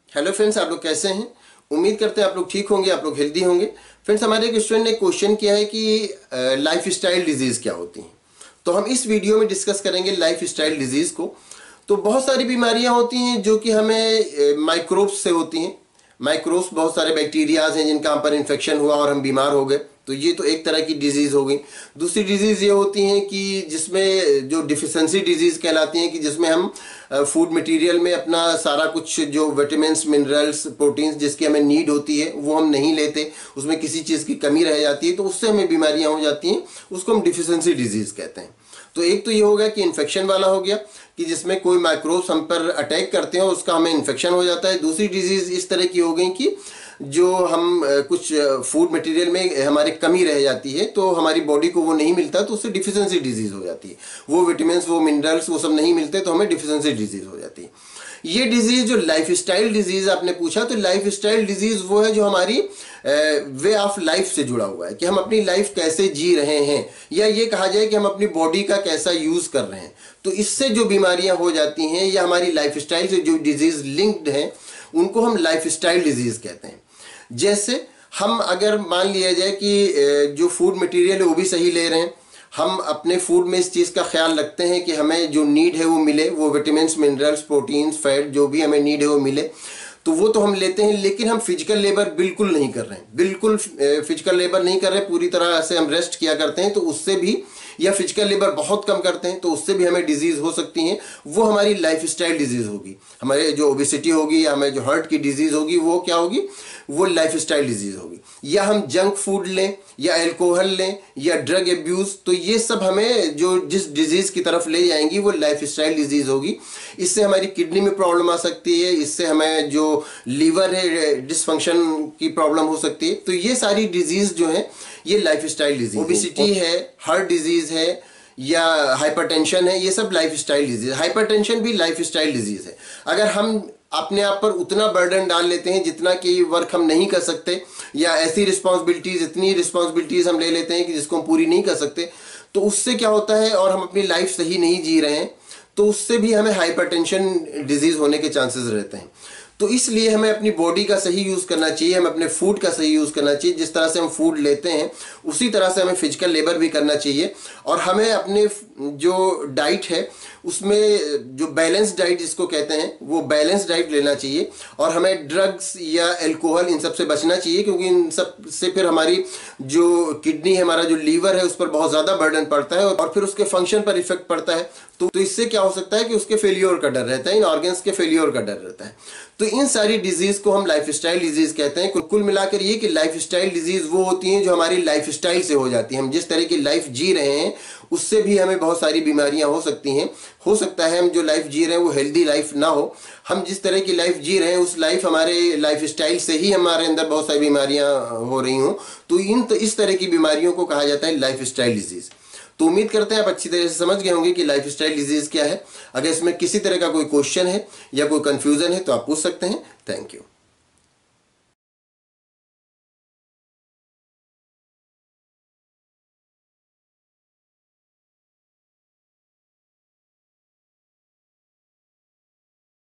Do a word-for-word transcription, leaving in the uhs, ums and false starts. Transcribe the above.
Hello friends, आप लोग कैसे हैं? उम्मीद करते हैं आप लोग ठीक होंगे, आप लोग हेल्दी होंगे। फ्रेंड्स, हमारे एक स्टूडेंट ने क्वेश्चन किया है कि लाइफ स्टाइल डिजीज़ क्या होती हैं। तो हम इस वीडियो में डिस्कस करेंगे लाइफ स्टाइल डिजीज़ को। तो बहुत सारी बीमारियां होती हैं जो कि हमें माइक्रोब्स से होती हैं। माइक्रोब्स बहुत सारे बैक्टीरियाज हैं जिनका हम पर इन्फेक्शन हुआ और हम बीमार हो गए, तो ये तो एक तरह की डिजीज़ हो गई। दूसरी डिजीज़ ये होती हैं कि जिसमें जो डिफिशेंसी डिजीज़ कहलाती हैं कि जिसमें हम फूड मटेरियल में अपना सारा कुछ जो विटामिन्स, मिनरल्स, प्रोटीन्स जिसकी हमें नीड होती है वो हम नहीं लेते, उसमें किसी चीज़ की कमी रह जाती है, तो उससे हमें बीमारियां हो जाती हैं। उसको हम डिफिशेंसी डिजीज़ कहते हैं। तो एक तो ये हो गया कि इन्फेक्शन वाला हो गया कि जिसमें कोई माइक्रोब्स हम पर अटैक करते हैं और उसका हमें इन्फेक्शन हो जाता है। दूसरी डिजीज़ इस तरह की हो गई कि जो हम कुछ फूड मटेरियल में हमारी कमी रह जाती है, तो हमारी बॉडी को वो नहीं मिलता, तो उससे डिफिशिएंसी डिजीज़ हो जाती है। वो विटामिन, वो मिनरल्स, वो सब नहीं मिलते, तो हमें डिफिशिएंसी डिजीज़ हो जाती है। ये डिजीज़ जो लाइफ स्टाइल डिजीज़ आपने पूछा, तो लाइफ स्टाइल डिजीज़ वो है जो हमारी वे ऑफ लाइफ से जुड़ा हुआ है कि हम अपनी लाइफ कैसे जी रहे हैं, या ये कहा जाए कि हम अपनी बॉडी का कैसा यूज़ कर रहे हैं। तो इससे जो बीमारियां हो जाती हैं या हमारी लाइफ स्टाइल से जो डिजीज़ लिंक्ड हैं, उनको हम लाइफ स्टाइल डिजीज़ कहते हैं। जैसे हम अगर मान लिया जाए कि जो फूड मटेरियल है वो भी सही ले रहे हैं, हम अपने फूड में इस चीज़ का ख्याल रखते हैं कि हमें जो नीड है वो मिले, वो विटामिन, मिनरल्स, प्रोटीन्स, फैट जो भी हमें नीड है वो मिले, तो वो तो हम लेते हैं। लेकिन हम फिजिकल लेबर बिल्कुल नहीं कर रहे हैं, बिल्कुल फिजिकल लेबर नहीं कर रहे हैं, पूरी तरह से हम रेस्ट किया करते हैं, तो उससे भी, या फिजिकल लेबर बहुत कम करते हैं, तो उससे भी हमें डिजीज़ हो सकती हैं। वो हमारी लाइफ स्टाइल डिजीज़ होगी। हमारे जो ओबेसिटी होगी या हमें जो हार्ट की डिजीज़ होगी, वो क्या होगी? वो लाइफ स्टाइल डिजीज़ होगी। या हम जंक फूड लें, या अल्कोहल लें, या ड्रग एब्यूज़, तो ये सब हमें जो जिस डिजीज़ की तरफ ले जाएंगी वो लाइफ स्टाइल डिजीज़ होगी। इससे हमारी किडनी में प्रॉब्लम आ सकती है, इससे हमें जो लीवर है डिसफंक्शन की प्रॉब्लम हो सकती है। तो ये सारी डिजीज़ जो है ये लाइफ स्टाइल डिजीज़, ओबेसिटी है, हार्ट डिजीज़ है, या हाइपरटेंशन है, ये सब लाइफ स्टाइल डिजीज़। हाइपरटेंशन भी लाइफ स्टाइल डिजीज़ है। अगर हम अपने आप पर उतना बर्डन डाल लेते हैं जितना कि वर्क हम नहीं कर सकते, या ऐसी रिस्पॉन्सिबिलिटीज़, इतनी रिस्पॉन्सिबिलिटीज़ हम ले लेते हैं कि जिसको हम पूरी नहीं कर सकते, तो उससे क्या होता है, और हम अपनी लाइफ सही नहीं जी रहे हैं, तो उससे भी हमें हाइपरटेंशन डिजीज़ होने के चांसेस रहते हैं। तो इसलिए हमें अपनी बॉडी का सही यूज़ करना चाहिए, हमें अपने फूड का सही यूज़ करना चाहिए। जिस तरह से हम फूड लेते हैं उसी तरह से हमें फिजिकल लेबर भी करना चाहिए, और हमें अपने जो डाइट है उसमें जो बैलेंस डाइट जिसको कहते हैं वो बैलेंस डाइट लेना चाहिए। और हमें ड्रग्स या अल्कोहल इन सब से बचना चाहिए, क्योंकि इन सब से फिर हमारी जो किडनी है, हमारा जो लीवर है, उस पर बहुत ज़्यादा बर्डन पड़ता है और फिर उसके फंक्शन पर इफेक्ट पड़ता है। तो, तो इससे क्या हो सकता है कि उसके फेलियर का डर रहता है, इन ऑर्गन्स के फेलियर का डर रहता है। तो इन सारी डिजीज़ को हम लाइफ स्टाइल डिजीज़ कहते हैं। कुल मिलाकर ये कि लाइफ स्टाइल डिजीज़ वो होती हैं जो हमारी लाइफ स्टाइल से हो जाती हैं। हम जिस तरह की लाइफ जी रहे हैं उससे भी हमें बहुत सारी बीमारियां हो सकती हैं। हो सकता है हम जो लाइफ जी रहे हैं वो हेल्दी लाइफ ना हो, हम जिस तरह की लाइफ जी रहे हैं उस लाइफ हमारे लाइफ स्टाइल से ही हमारे अंदर बहुत सारी बीमारियां हो रही हों, तो इन तो इस तरह की बीमारियों को कहा जाता है लाइफ स्टाइल डिजीज़। तो उम्मीद करते हैं आप अच्छी तरह से समझ गए होंगे कि लाइफ स्टाइल डिजीज़ क्या है। अगर इसमें किसी तरह का कोई क्वेश्चन है या कोई कंफ्यूजन है तो आप पूछ सकते हैं। Thank you.